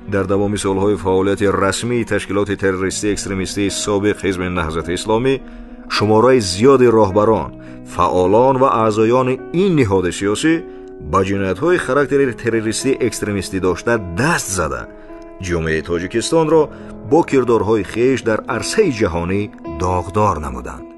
در دوامی سالهای فعالیت رسمی تشکیلات تروریستی اکستریمیستی سابق حزب نهضت اسلامی شمارای زیاد راهبران، فعالان و اعضایان این نهاد سیاسی با جنایت‌های خاراکتر تروریستی اکستریمیستی داشته دست زده جامعه تاجیکستان را با کردارهای خویش در عرصه جهانی داغدار نمودند.